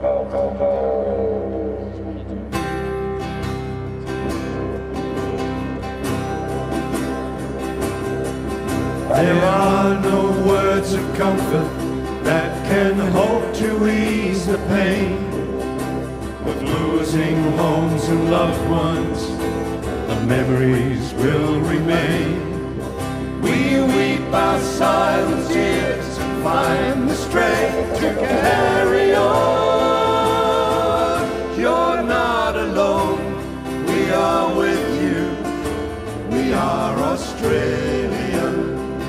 There are no words of comfort that can hope to ease the pain of losing homes and loved ones. The memories will remain. We weep our silent tears and find the strength to carry on. You're not alone, we are with you. We are Australian.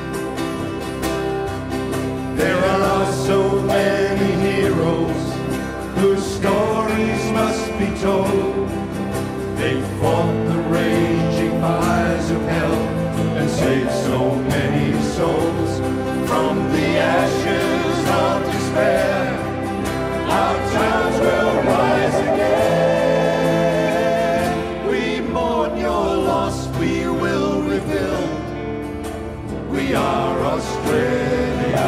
There are so many heroes whose stories must be told. They fought the raging fires of hell and saved so many souls from the ashes of despair. Our towns will rise again. We mourn your loss, we will rebuild. We are Australia.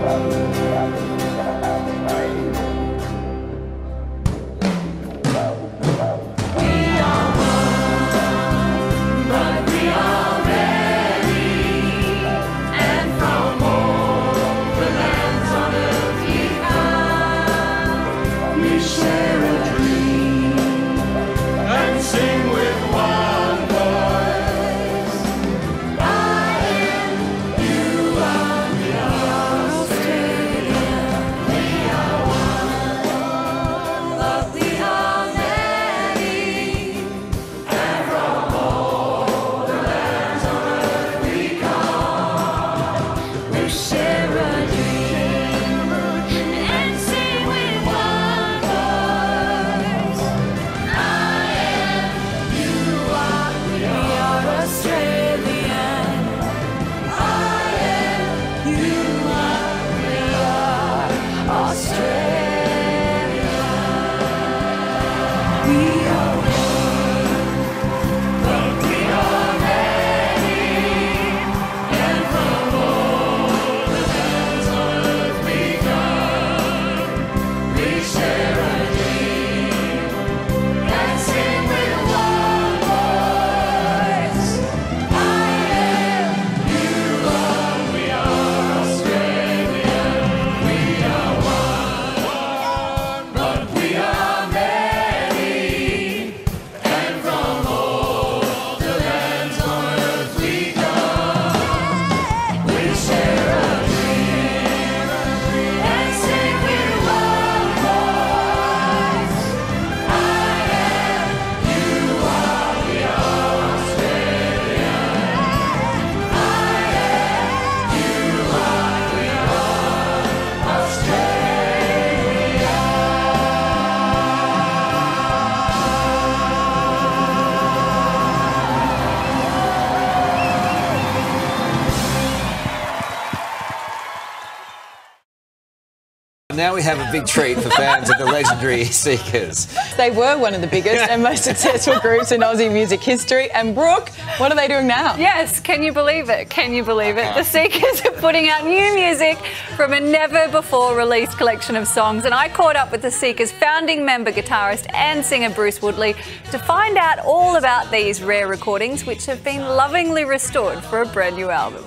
Now we have a big treat for fans of the legendary Seekers. They were one of the biggest and most successful groups in Aussie music history. And Brooke, what are they doing now? Yes, can you believe it? Can you believe it? The Seekers are putting out new music from a never-before-released collection of songs. And I caught up with the Seekers' founding member, guitarist and singer Bruce Woodley to find out all about these rare recordings, which have been lovingly restored for a brand new album.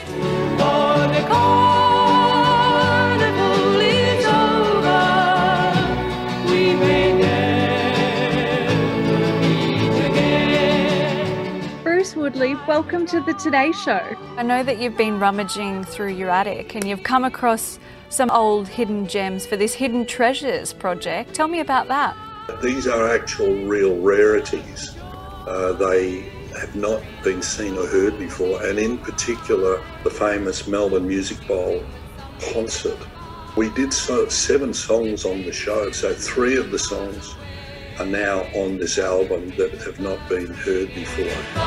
Bruce Woodley, welcome to the Today Show. I know that you've been rummaging through your attic and you've come across some old hidden gems for this Hidden Treasures project. Tell me about that. These are actual real rarities. They have not been seen or heard before, and in particular the famous Melbourne Music Bowl concert. We did 7 songs on the show, so 3 of the songs are now on this album that have not been heard before.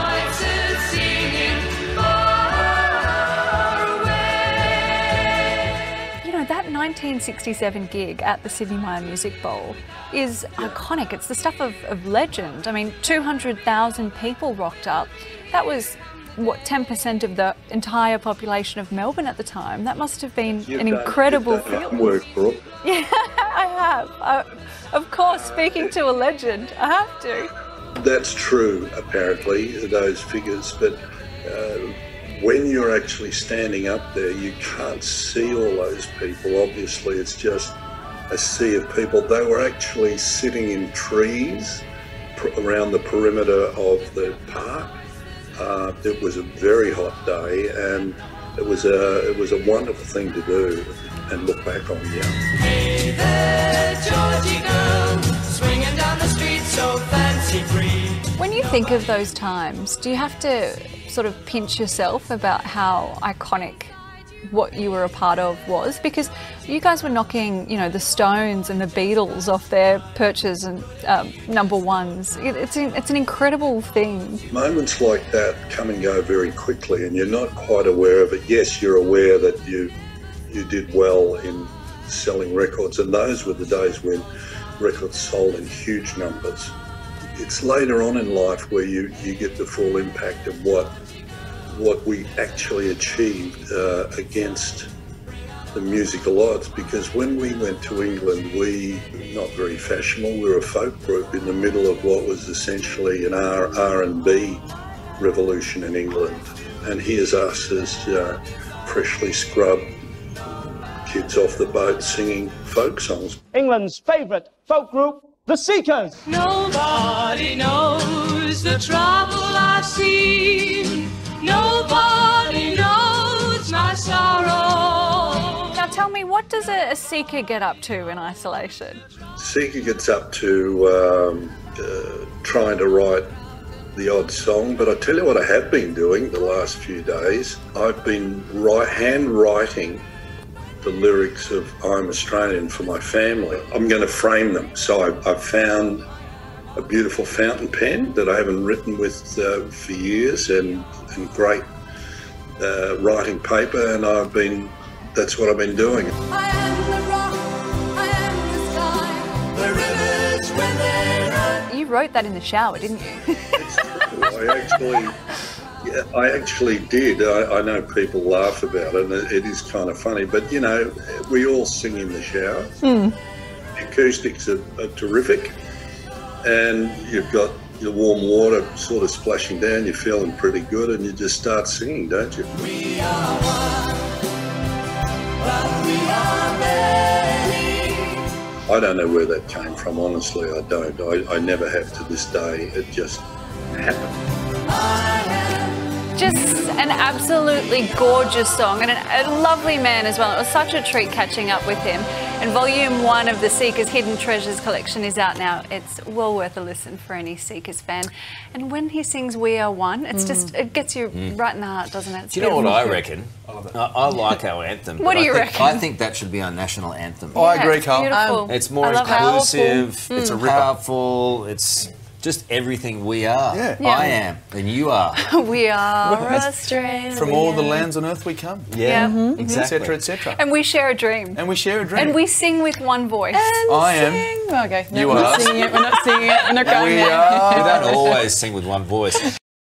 You know, that 1967 gig at the Sydney Myer Music Bowl is iconic. It's the stuff of legend. I mean, 200,000 people rocked up. That was, what, 10% of the entire population of Melbourne at the time. That must have been an incredible feeling. Work, Brooke. Yeah, I have. Of course, speaking to a legend, I have to. That's true, apparently, those figures, but when you're actually standing up there, you can't see all those people. Obviously, it's just a sea of people. They were actually sitting in trees around the perimeter of the park. It was a very hot day, and it was a wonderful thing to do and look back on. Yeah. Hey there, Georgy Girl, swinging down the street so fancy-free. When you think of those times, do you have to sort of pinch yourself about how iconic what you were a part of was? Because you guys were knocking, you know, the Stones and the Beatles off their perches and number ones. It's an incredible thing. Moments like that come and go very quickly, and you're not quite aware of it. Yes, you're aware that you did well in selling records, and those were the days when records sold in huge numbers. It's later on in life where you get the full impact of what we actually achieved against the musical odds, because when we went to England, we were not very fashionable. We were a folk group in the middle of what was essentially an R&B revolution in England, and here's us as freshly scrubbed kids off the boat singing folk songs. England's favourite folk group, The Seekers. Nobody knows the trouble I've seen. Nobody knows my sorrow. Now tell me, what does a seeker get up to in isolation? Seeker gets up to trying to write the odd song, but I tell you what I have been doing the last few days. I've been hand-writing the lyrics of I'm Australian for my family. I'm going to frame them. So I've found a beautiful fountain pen that I haven't written with for years, and great writing paper, and that's what I've been doing. I am the rock, I am the sky, the rivers when they run. You wrote that in the shower, didn't you? It's true. I actually did. I know people laugh about it, and it is kind of funny, but you know, we all sing in the shower. The acoustics are terrific, and you've got your warm water sort of splashing down, you're feeling pretty good, and you just start singing, don't you? We are one, but we are many. I don't know where that came from, honestly, I don't. I never have to this day. It just happened. Just an absolutely gorgeous song, and a lovely man as well. It was such a treat catching up with him. And Volume 1 of the Seekers Hidden Treasures collection is out now. It's well worth a listen for any Seekers fan. And when he sings We Are One, it's just, it gets you right in the heart, doesn't it? It's Do you know what beautiful. I reckon? I like our anthem. What do you reckon? I think that should be our national anthem. I agree, Carl. Beautiful. It's more I love it. inclusive, It's a ripper. powerful, it's just everything we are. Yeah. I am, and you are. We are Australia. From all the lands on earth we come, Yeah. Exactly. etc., etc. And we share a dream. And we share a dream. And we sing with one voice. I am. Okay, no, You we're are. not singing it. We're not singing it. We're not going We there. are. We don't always sing with one voice.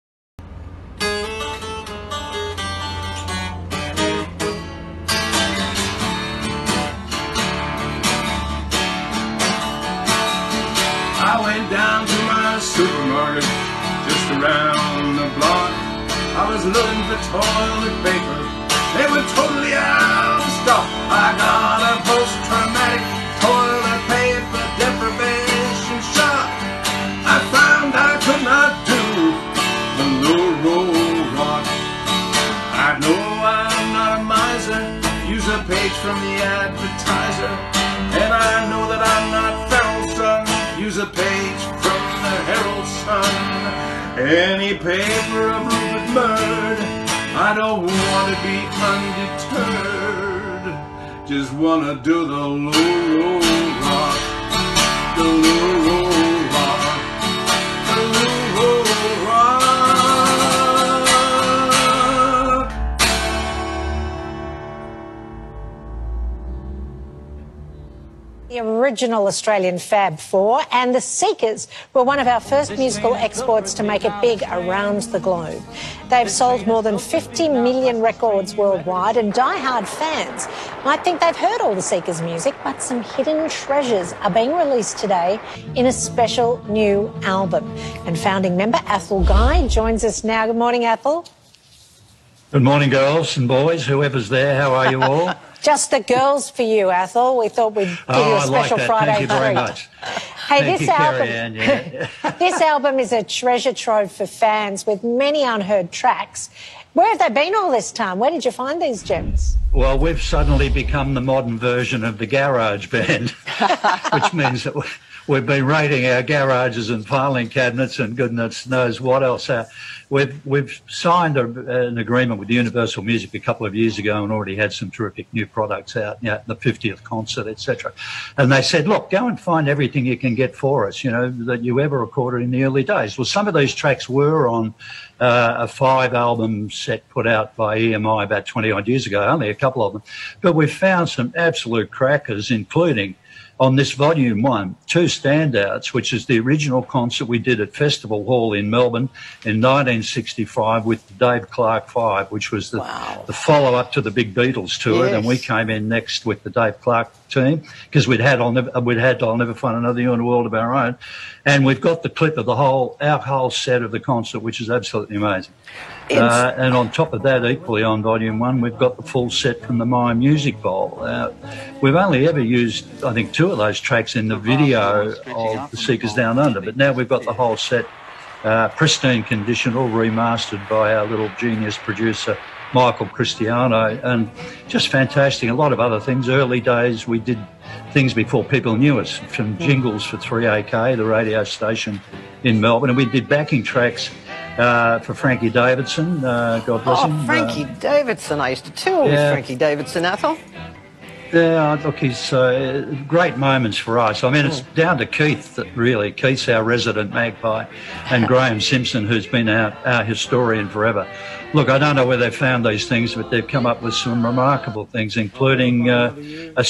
I went down to my supermarket just around the block. I was looking for toilet paper. They were totally out of stock. I got a post-traumatic toilet paper deprivation shock. I found I could not do the low roll rock. I know I'm not a miser. Use a page from the advertiser. And I know that I'm not feral son. Use a page from the Herald Sun. Any paper of Rupert Murd. I don't want to be undeterred. Just want to do the low roll rock. The low roll rock. The low roll rock. The original Australian Fab Four, and the Seekers were one of our first musical exports to make it big around the globe. They've sold more than 50 million records worldwide, and die-hard fans might think they've heard all the Seekers music, but some hidden treasures are being released today in a special new album. And founding member Athol Guy joins us now. Good morning, Athol. Good morning, girls and boys, whoever's there. How are you all? Just the girls for you, Athol. We thought we'd give you a special Friday treat. Thank you very much. Hey, Thank this you, album, Carrie-Ann, yeah. this album is a treasure trove for fans with many unheard tracks. Where have they been all this time? Where did you find these gems? Well, we've suddenly become the modern version of the garage band, which means that we've been raiding our garages and filing cabinets and goodness knows what else. We've signed an agreement with Universal Music a couple of years ago and already had some terrific new products out, you know, the 50th concert, etc. And they said, look, go and find everything you can get for us, you know, that you ever recorded in the early days. Well, some of these tracks were on a 5-album set put out by EMI about 20-odd years ago, only a couple of them. But we've found some absolute crackers, including on this Volume 1, 2 standouts, which is the original concert we did at Festival Hall in Melbourne in 1965 with the Dave Clark 5, which was the follow-up to the big Beatles tour. Yes. And we came in next with the Dave Clark team because we'd had I'll Never Find Another You in a World of Our Own. And we've got the clip of our whole set of the concert, which is absolutely amazing. And on top of that, equally on Volume 1, we've got the full set from the My Music Bowl. We've only ever used, I think, 2 of those tracks in the video of The Seekers Down Under, but now we've got the whole set, pristine condition, all remastered by our little genius producer, Michael Cristiano, and just fantastic. A lot of other things. Early days, we did things before people knew us, from jingles for 3AK, the radio station in Melbourne, and we did backing tracks for Frankie Davidson, God bless him. Frankie Davidson. I used to tour with Frankie Davidson, Athol. Yeah, look, he's great moments for us. I mean, it's down to Keith, really. Keith's our resident magpie, and Graham Simpson, who's been our historian forever. Look, I don't know where they found these things, but they've come up with some remarkable things, including a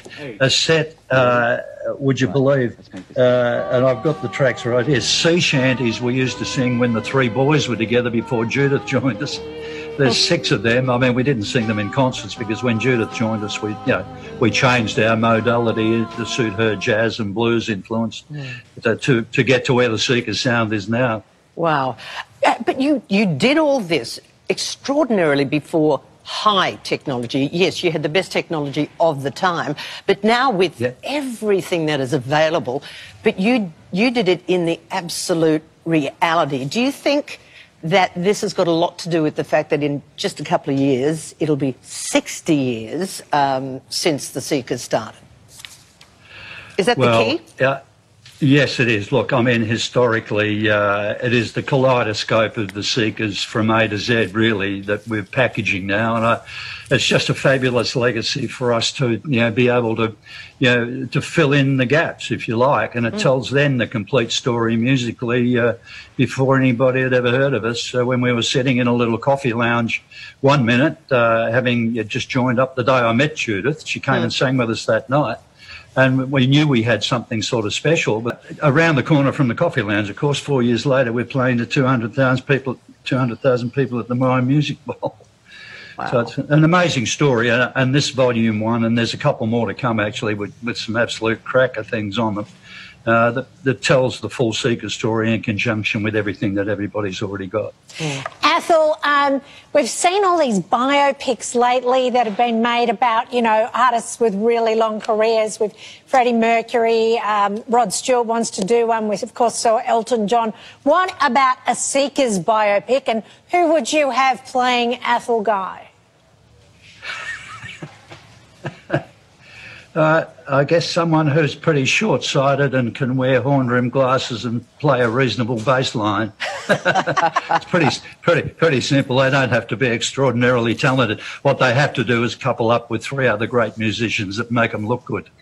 set, would you believe, and I've got the tracks right here, sea shanties we used to sing when the 3 boys were together before Judith joined us. There's 6 of them. I mean, we didn't sing them in concerts because when Judith joined us, we changed our modality to suit her jazz and blues influence to get to where the Seekers sound is now. Wow. But you did all this extraordinarily before high technology. Yes, you had the best technology of the time, but now with everything that is available, but you did it in the absolute reality. Do you think that this has got a lot to do with the fact that in just a couple of years, it'll be 60 years since the Seekers started? Is that the key? Yes, it is. Look, I mean, historically, it is the kaleidoscope of the Seekers from A to Z, really, that we're packaging now. And it's just a fabulous legacy for us to, be able to, to fill in the gaps, if you like. And it tells then the complete story musically before anybody had ever heard of us. When we were sitting in a little coffee lounge one minute, having just joined up the day I met Judith, she came and sang with us that night. And we knew we had something sort of special. But around the corner from the coffee lounge, of course, 4 years later, we're playing to 200,000 people at the My Music Bowl. Wow. So it's an amazing story. And this Volume 1, and there's a couple more to come, actually, with some absolute cracker things on them, that tells the full Seeker story in conjunction with everything that everybody's already got. Athol, we've seen all these biopics lately that have been made about, artists with really long careers, with Freddie Mercury. Rod Stewart wants to do one with, of course, so Elton John. What about a Seekers biopic, and who would you have playing Athol Guy? I guess someone who's pretty short-sighted and can wear horn-rimmed glasses and play a reasonable bass line. It's pretty simple. They don't have to be extraordinarily talented. What they have to do is couple up with 3 other great musicians that make them look good.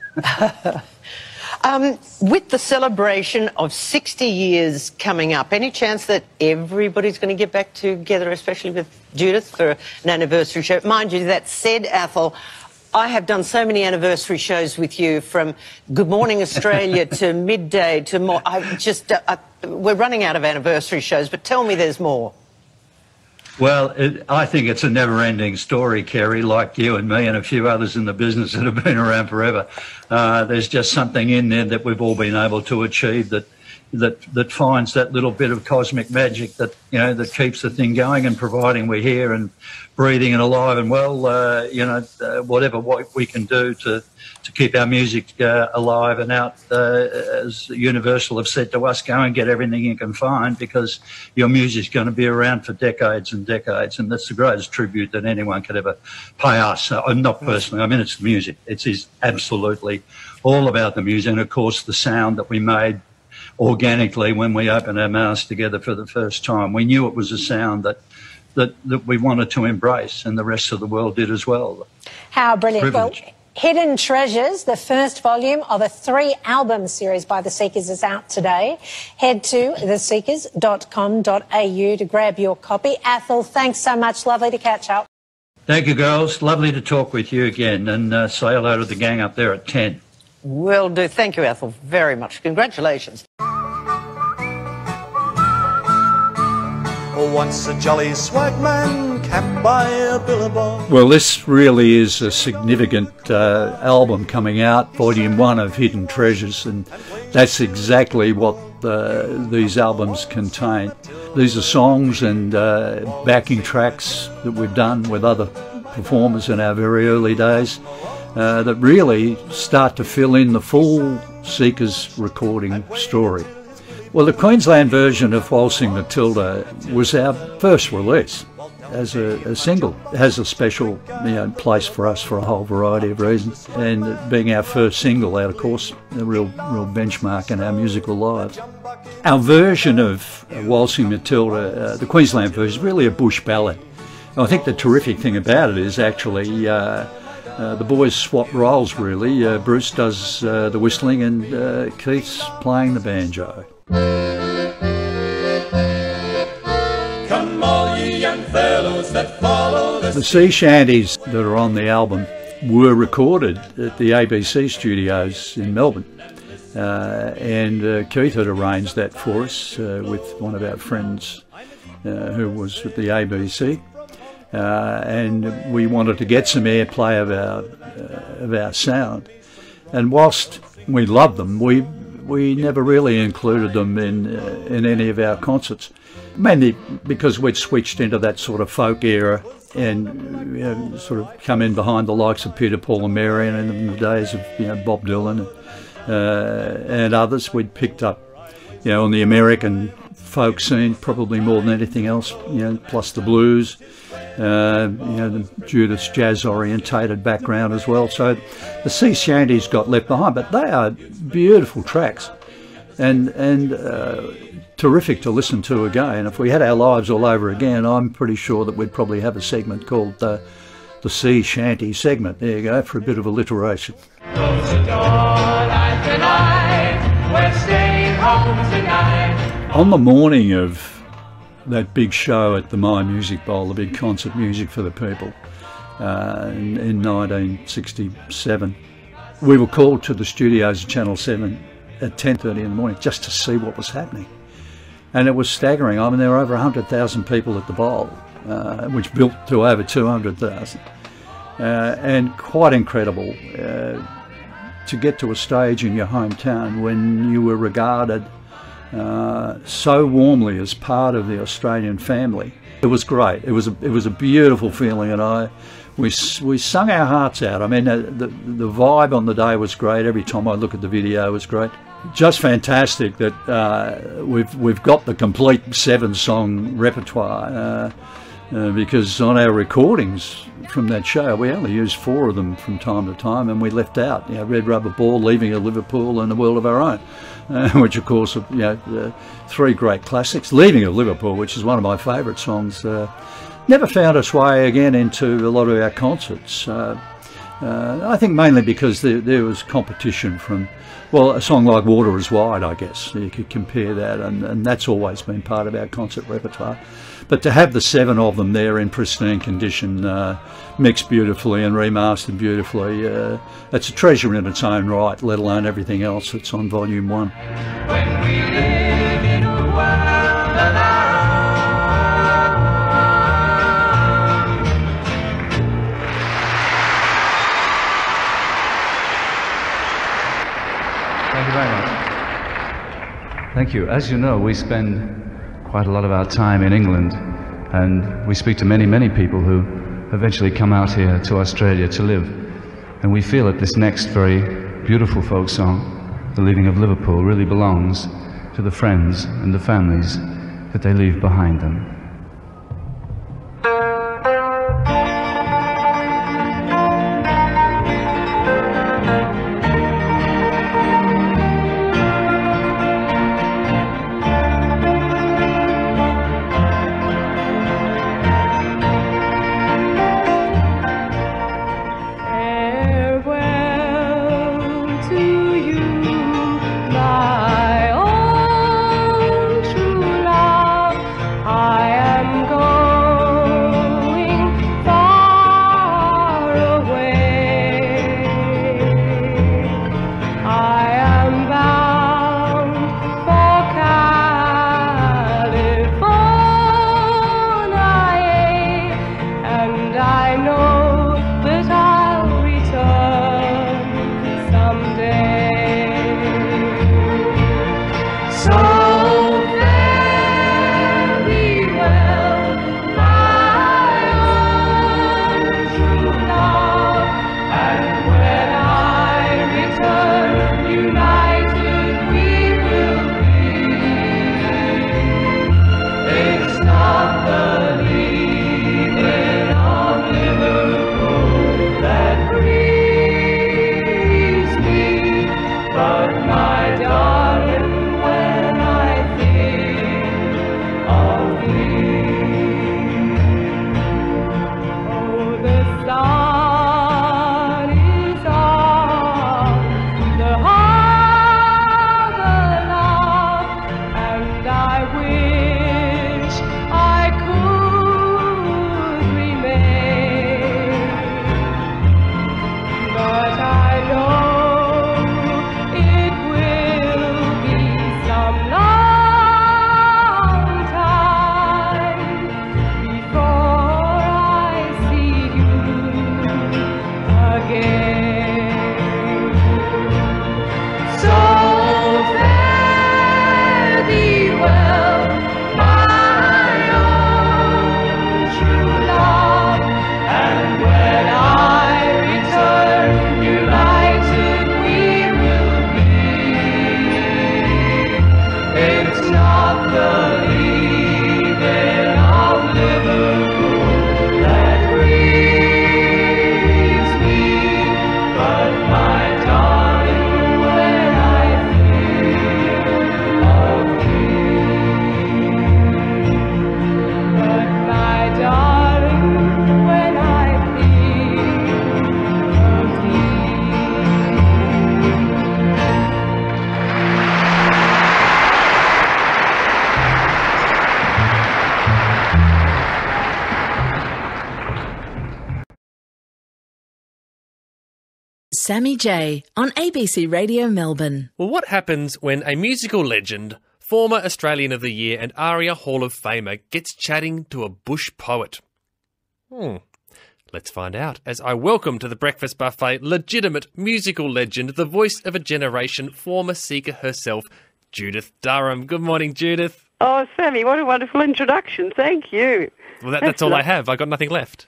With the celebration of 60 years coming up, any chance that everybody's going to get back together, especially with Judith, for an anniversary show? Mind you, that said, Athol, I have done so many anniversary shows with you, from Good Morning Australia to Midday to more. We're running out of anniversary shows, but tell me there's more. Well, I think it's a never-ending story, Kerry, like you and me and a few others in the business that have been around forever. There's just something in there that we've all been able to achieve that finds that little bit of cosmic magic that, you know, that keeps the thing going, and providing we're here and breathing and alive and well, whatever we can do to keep our music alive and out, as Universal have said to us, go and get everything you can find, because your music's going to be around for decades and decades, and that's the greatest tribute that anyone could ever pay us. Not personally, I mean, it's the music. It is absolutely all about the music, and of course the sound that we made organically when we opened our mouths together for the first time. We knew it was a sound that we wanted to embrace, and the rest of the world did as well. How brilliant. Privilege. Well, Hidden Treasures, the first volume of a 3-album series by The Seekers, is out today. Head to theseekers.com.au to grab your copy. Athol, thanks so much. Lovely to catch up. Thank you, girls. Lovely to talk with you again, and say hello to the gang up there at 10. Will do. Thank you, Athol, very much. Congratulations. Once a jolly swagman camped by a billabong. Well, this really is a significant album coming out, Volume 1 of Hidden Treasures, and that's exactly what these albums contain. These are songs and backing tracks that we've done with other performers in our very early days that really start to fill in the full Seekers recording story. Well, the Queensland version of Waltzing Matilda was our first release as a single. It has a special place for us for a whole variety of reasons, and being our first single out, of course, a real benchmark in our musical lives. Our version of Waltzing Matilda, the Queensland version, is really a bush ballad. And I think the terrific thing about it is actually the boys swap roles, really. Bruce does the whistling and Keith's playing the banjo. Come all ye young fellows that follow the sea shanties that are on the album were recorded at the ABC studios in Melbourne, and Keith had arranged that for us with one of our friends who was at the ABC, and we wanted to get some airplay of our sound, and whilst we loved them, we never really included them in any of our concerts, mainly because we'd switched into that sort of folk era and sort of come in behind the likes of Peter, Paul and Mary, and in the days of Bob Dylan and others. We'd picked up on the American folk scene probably more than anything else, plus the blues, the Judith's jazz orientated background as well. So the sea shanties got left behind, but they are beautiful tracks and terrific to listen to again. If we had our lives all over again, I'm pretty sure that we'd probably have a segment called the sea shanty segment. There you go, for a bit of alliteration. Close the door, light the light, we're staying home tonight. On the morning of that big show at the My Music Bowl, the big concert music for the people, in 1967, we were called to the studios of Channel 7 at 10:30 in the morning just to see what was happening. And it was staggering. I mean, there were over 100,000 people at the bowl, which built to over 200,000. And quite incredible to get to a stage in your hometown when you were regarded so warmly as part of the Australian family. It was great. It was a beautiful feeling, and we sung our hearts out. I mean, the vibe on the day was great. Every time I look at the video, it was great. Just fantastic that we've got the complete 7-song repertoire, because on our recordings from that show we only used 4 of them from time to time, and we left out Red Rubber Ball, Leaving of Liverpool, and A World of Our Own, which of course are 3 great classics. Leaving of Liverpool, which is one of my favourite songs, never found its way again into a lot of our concerts. I think mainly because there was competition from, well, a song like Water is Wide, I guess. You could compare that, and that's always been part of our concert repertoire. But to have the 7 of them there in pristine condition, mixed beautifully and remastered beautifully, it's a treasure in its own right, let alone everything else that's on Volume 1. When we live in a world of our Thank you very much. Thank you. As you know, we spend quite a lot of our time in England, and we speak to many, many people who eventually come out here to Australia to live. And we feel that this next very beautiful folk song, The Leaving of Liverpool, really belongs to the friends and the families that they leave behind them. Sammy J on ABC Radio Melbourne. Well, what happens when a musical legend, former Australian of the Year and ARIA Hall of Famer gets chatting to a bush poet? Let's find out as I welcome to the breakfast buffet legitimate musical legend, the voice of a generation, former Seeker herself, Judith Durham. Good morning, Judith. Oh, Sammy, what a wonderful introduction. Thank you. Well, that's all I have. I got nothing left.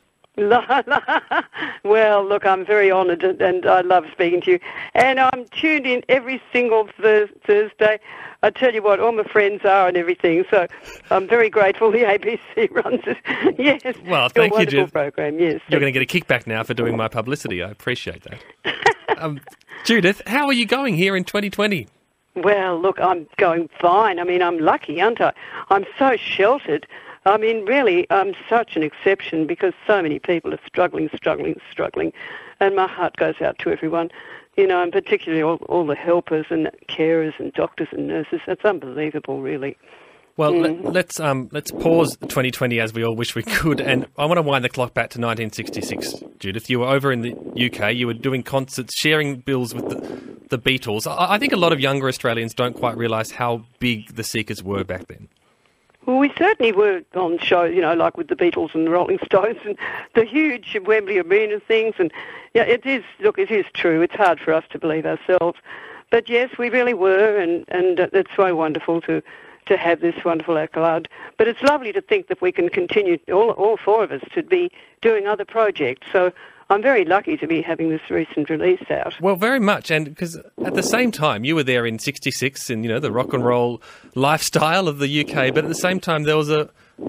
Well, look, I'm very honoured and I love speaking to you. And I'm tuned in every single Thursday. I tell you what, all my friends are and everything. So I'm very grateful the ABC runs it. Yes. Well, thank you, Judith. Program. Yes. You're going to get a kickback now for doing my publicity. I appreciate that. Judith, how are you going here in 2020? Well, look, I'm going fine. I mean, I'm lucky, aren't I? I'm so sheltered. I mean, really, I'm such an exception because so many people are struggling. and my heart goes out to everyone, you know, and particularly all the helpers and carers and doctors and nurses. It's unbelievable, really. Well, let's pause 2020 as we all wish we could, and I want to wind the clock back to 1966. Judith, you were over in the UK. You were doing concerts, sharing bills with the Beatles. I think a lot of younger Australians don't quite realise how big the Seekers were back then. Well, we certainly were on shows, you know, like with the Beatles and the Rolling Stones and the huge Wembley Arena things. And yeah, it is true. It's hard for us to believe ourselves. But yes, we really were, and it's so wonderful to have this wonderful accolade. But it's lovely to think that we can continue, all four of us, to be doing other projects. So I'm very lucky to be having this recent release out. Well, very much, and because at the same time, you were there in 66 in, you know, the rock and roll lifestyle of the UK, but at the same time there was a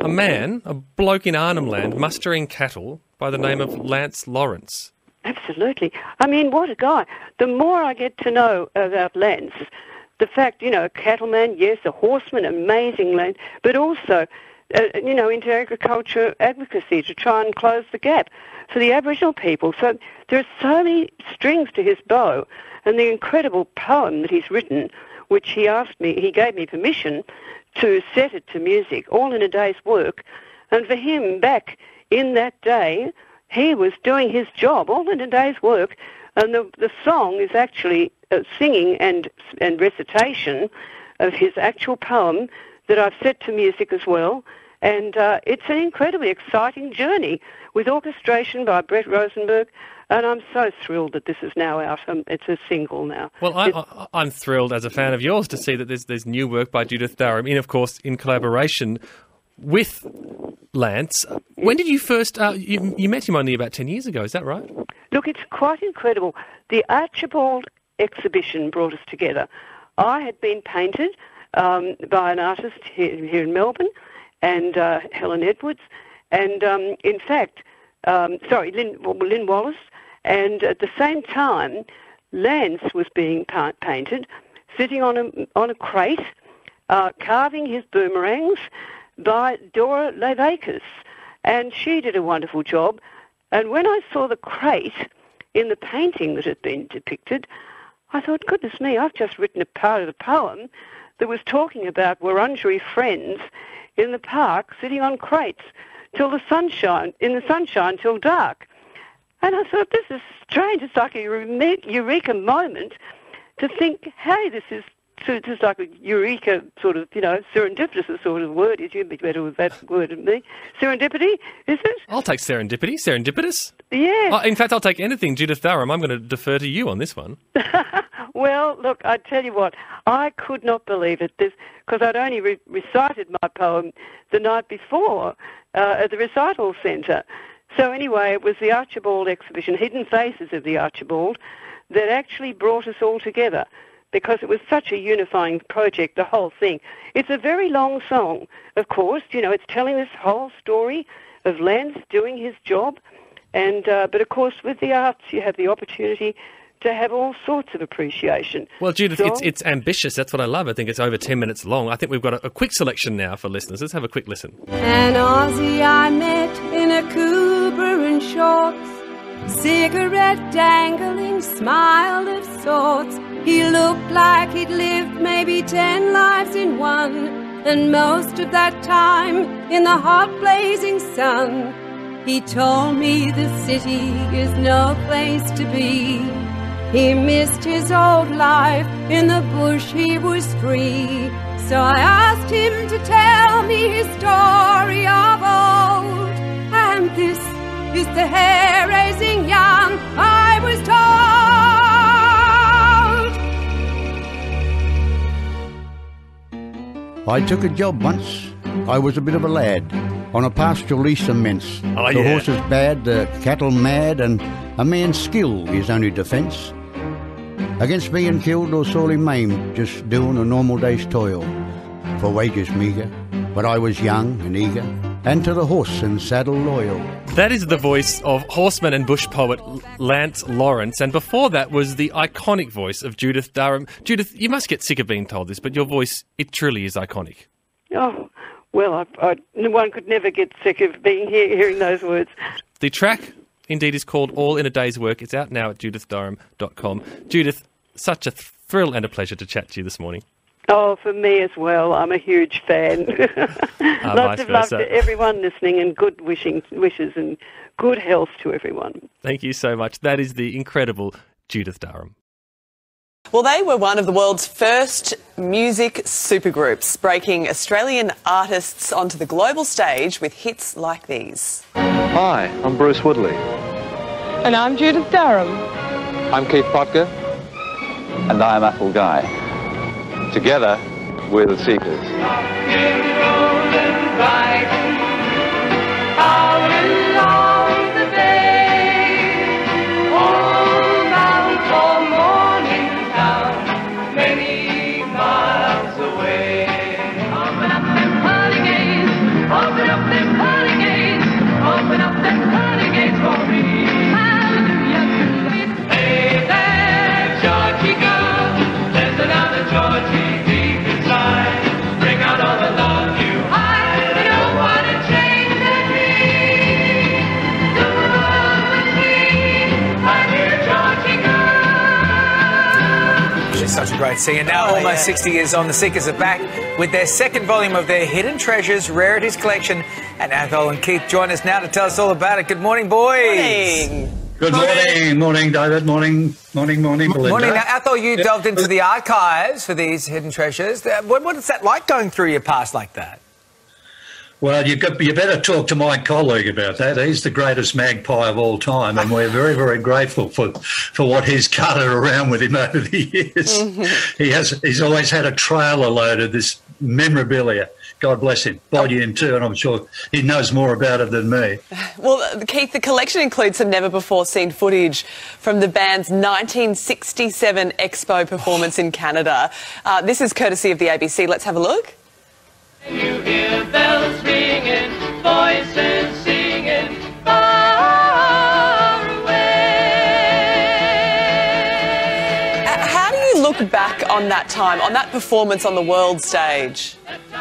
bloke in Arnhem Land mustering cattle by the name of Lance Lawrence. Absolutely. I mean, what a guy. The more I get to know about Lance, the fact, you know, a cattleman, yes, a horseman, amazing land, but also, you know, into agriculture advocacy to try and close the gap for the Aboriginal people. So there are so many strings to his bow, and the incredible poem that he's written, which he gave me permission to set it to music, all in a day's work. And for him, back in that day, he was doing his job, all in a day's work, and the song is actually singing and recitation of his actual poem that I've set to music as well. And it's an incredibly exciting journey with orchestration by Brett Rosenberg. And I'm so thrilled that this is now out. It's a single now. Well, I'm thrilled as a fan of yours to see that there's new work by Judith Durham, of course, in collaboration with Lance. When did you first... you met him only about 10 years ago, is that right? Look, it's quite incredible. The Archibald exhibition brought us together. I had been painted by an artist here in Melbourne, and Helen Edwards, and in fact, Lynn Wallace, and at the same time, Lance was being painted, sitting on a crate, carving his boomerangs by Dora Leivakis, and she did a wonderful job. And when I saw the crate in the painting that had been depicted, I thought, goodness me, I've just written a part of the poem that was talking about Wurundjeri friends in the park sitting on crates in the sunshine till dark. And I thought, this is strange. It's like a eureka moment to think, hey, this is just like a eureka sort of, you know, serendipitous sort of word. You'd be better with that word than me. Serendipity, is it? I'll take serendipity. Serendipitous? Yeah. In fact, I'll take anything. Judith Durham, I'm going to defer to you on this one. Well, look, I tell you what, I could not believe it, because I'd only recited my poem the night before at the recital centre. So anyway, it was the Archibald exhibition, Hidden Faces of the Archibald, that actually brought us all together, because it was such a unifying project, the whole thing. It's a very long song, of course. You know, it's telling this whole story of Lance doing his job. And but, of course, with the arts, you have the opportunity to have all sorts of appreciation. Well, Judith, it's ambitious. That's what I love. I think it's over 10 minutes long. I think we've got a quick selection now for listeners. Let's have a quick listen. An Aussie I met in a Cooper and shorts, cigarette dangling, smile of sorts. He looked like he'd lived maybe 10 lives in one, and most of that time in the hot blazing sun. He told me the city is no place to be. He missed his old life, in the bush he was free. So I asked him to tell me his story of old, and this is the hair-raising yarn I was told. I took a job once. I was a bit of a lad, on a pastoral lease immense. The horses bad, the cattle mad, and a man's skill is only defence. Against being killed or sorely maimed, just doing a normal day's toil. For wages meagre, but I was young and eager, and to the horse and saddle loyal. That is the voice of horseman and bush poet Lance Lawrence, and before that was the iconic voice of Judith Durham. Judith, you must get sick of being told this, but your voice, it truly is iconic. Oh, well, one could never get sick of hearing those words. The track indeed is called All in a Day's Work. It's out now at judithdurham.com. Judith, such a thrill and a pleasure to chat to you this morning. Oh, for me as well. I'm a huge fan. Lots of love to everyone listening, and good wishes and good health to everyone. Thank you so much. That is the incredible Judith Durham. Well, they were one of the world's first music supergroups, breaking Australian artists onto the global stage with hits like these. Hi, I'm Bruce Woodley. And I'm Judith Durham. I'm Keith Athol. And I'm Athol Guy. Together, we're the Seekers. Such a great singer. Now, almost 60 years on, the Seekers are back with their second volume of their Hidden Treasures Rarities collection. And Athol and Keith join us now to tell us all about it. Good morning, boys. Morning. Good morning. Morning, David. Morning, Belinda. Morning. Now, Athol, you delved into the archives for these hidden treasures. What is that like going through your past like that? Well, you better talk to my colleague about that. He's the greatest magpie of all time, and we're very, very grateful for what he's carted around with him over the years. Mm-hmm. He's always had a trailer load of this memorabilia. God bless him. Volume 2, and I'm sure he knows more about it than me. Well, Keith, the collection includes some never-before-seen footage from the band's 1967 Expo performance in Canada. This is courtesy of the ABC. Let's have a look. You hear bells ringing, voices singing, far away. How do you look back on that time, on that performance on the world stage?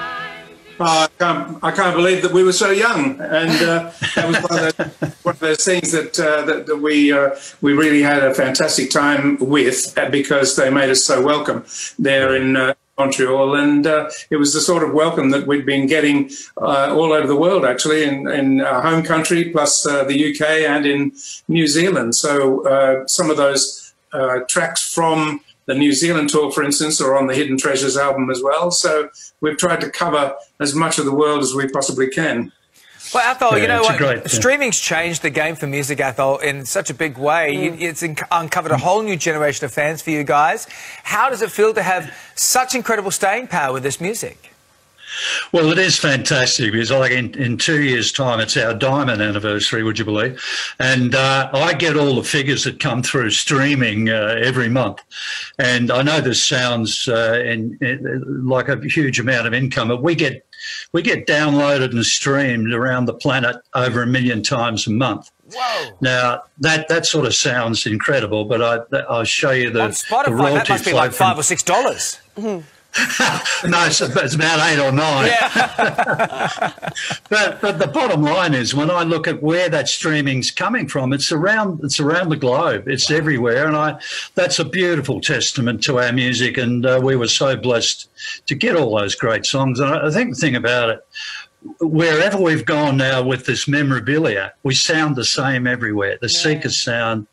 I can't believe that we were so young, and that was one of those things that we really had a fantastic time with, because they made us so welcome there in Montreal, and it was the sort of welcome that we'd been getting all over the world, actually, in our home country, plus the UK and in New Zealand. So some of those tracks from the New Zealand tour, for instance, are on the Hidden Treasures album as well. So we've tried to cover as much of the world as we possibly can. Well, Athol, you know what? Streaming's changed the game for music, Athol, in such a big way. It's uncovered a whole new generation of fans for you guys. How does it feel to have such incredible staying power with this music? Well, it is fantastic, because like in 2 years' time, it's our diamond anniversary, would you believe? And I get all the figures that come through streaming every month. And I know this sounds like a huge amount of income, but we get downloaded and streamed around the planet over 1 million times a month. Whoa. Now, that sort of sounds incredible, but I'll show you the on Spotify, the royalty that must be like $5 or $6. Mm-hmm. No, it's about 8 or 9. Yeah. but the bottom line is, when I look at where that streaming's coming from, it's around the globe. It's everywhere, and that's a beautiful testament to our music. And we were so blessed to get all those great songs. And I think the thing about it, wherever we've gone now with this memorabilia, we sound the same everywhere. The Seekers sound,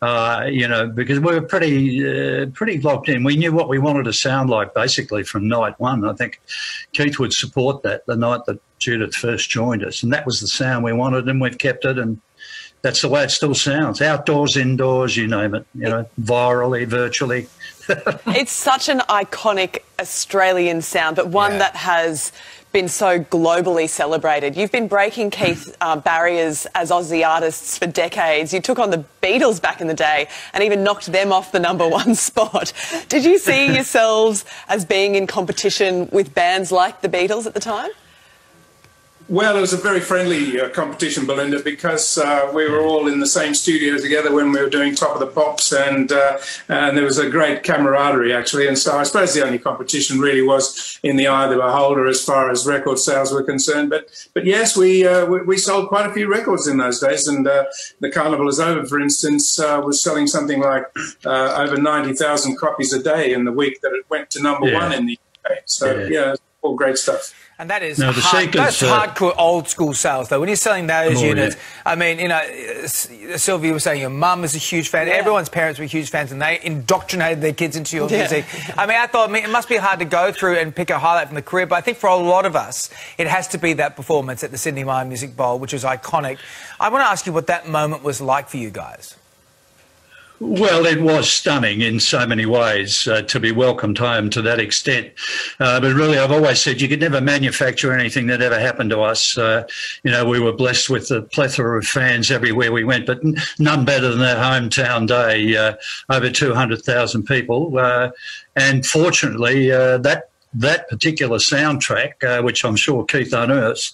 because we were pretty locked in. We knew what we wanted to sound like basically from night one. I think Keith would support that the night that Judith first joined us, and that was the sound we wanted, and we've kept it, and that's the way it still sounds. Outdoors, indoors, you name it, virally, virtually. It's such an iconic Australian sound, but one that has been so globally celebrated. You've been breaking, Keith, barriers as Aussie artists for decades. You took on the Beatles back in the day and even knocked them off the #1 spot. Did you see yourselves as being in competition with bands like the Beatles at the time? Well, it was a very friendly competition, Belinda, because we were all in the same studio together when we were doing Top of the Pops, and there was a great camaraderie, actually. And so I suppose the only competition really was in the eye of the beholder as far as record sales were concerned. But yes, we sold quite a few records in those days, and The Carnival Is Over, for instance, was selling something like over 90,000 copies a day in the week that it went to number one in the UK. So, yeah, all great stuff. And that is that's hardcore old school sales, though. When you're selling those units, I mean, you know, Sylvia was saying your mum is a huge fan. Everyone's parents were huge fans, and they indoctrinated their kids into your music. I mean, I thought it must be hard to go through and pick a highlight from the career, but I think for a lot of us, it has to be that performance at the Sydney Myer Music Bowl, which was iconic. I want to ask you what that moment was like for you guys. Well, it was stunning in so many ways to be welcomed home to that extent. But really, I've always said you could never manufacture anything that ever happened to us. You know, we were blessed with a plethora of fans everywhere we went, but none better than that hometown day, over 200,000 people. And fortunately, that particular soundtrack, which I'm sure Keith unearthed,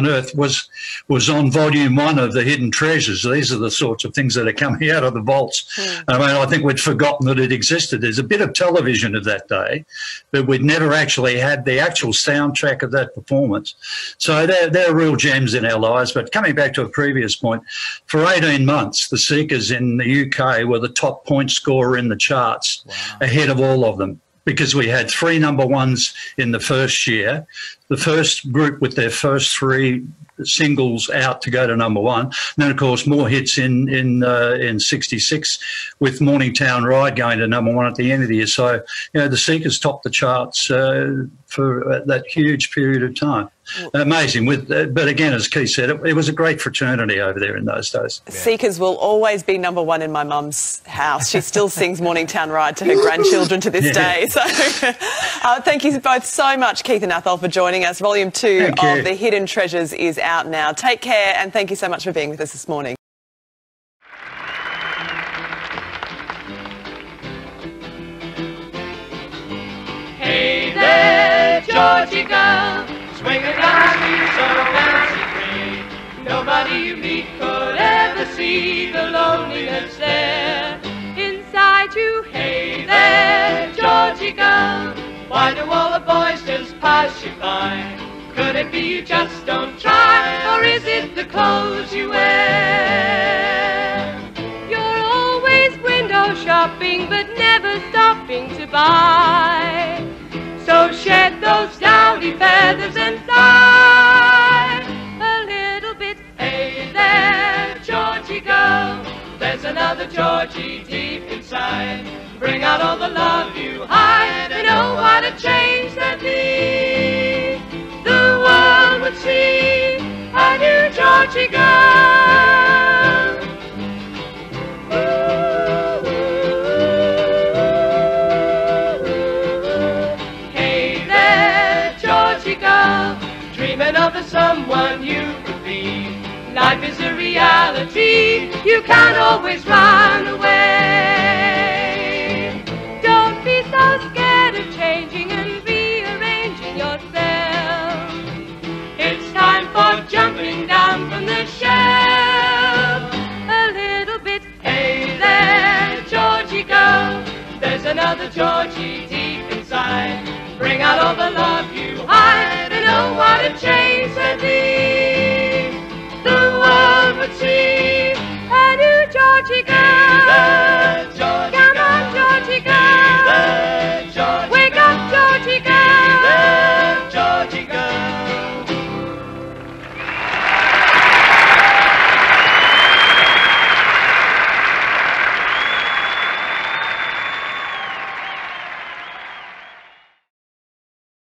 was on volume 1 of the Hidden Treasures. These are the sorts of things that are coming out of the vaults. I mean, I think we'd forgotten that it existed. There's a bit of television of that day, but we'd never actually had the actual soundtrack of that performance. So they're real gems in our lives. But coming back to a previous point, for 18 months, the Seekers in the UK were the top point scorer in the charts, ahead of all of them, because we had 3 number ones in the first year, the first group with their first 3 singles out to go to number 1. And then, of course, more hits in 66 with Morningtown Ride going to number 1 at the end of the year. So, you know, the Seekers topped the charts for that huge period of time. Amazing. But again, as Keith said, it was a great fraternity over there in those days. Seekers will always be number 1 in my mum's house. She still sings Morningtown Ride to her grandchildren to this day. So thank you both so much, Keith and Athol, for joining us. Volume 2 of The Hidden Treasures is out now. Take care, and thank you so much for being with us this morning. Hey there, Georgy Girl, swinging down the street so fancy free. Nobody you meet could ever see the loneliness there inside you. Hey there, Georgy Girl, why do all the boys just pass you by? Could it be you just don't try, or is it the clothes you wear? You're always window shopping, but never stopping to buy. So shed those dowdy feathers and sigh a little bit. Hey there, Georgy Girl, there's another Georgy deep inside. Bring out all the love you hide, and oh, what a change that be. The world would see a new Georgy Girl. Hey there, Georgy Girl, dreaming of the someone you could be. Life is a reality, you can't always run away. Don't be so scared of changing and rearranging yourself. It's time for jumping down from the shelf a little bit. Hey there, Georgy Girl, there's another Georgy deep inside. Bring out all the love you hide, and oh, what a change that be.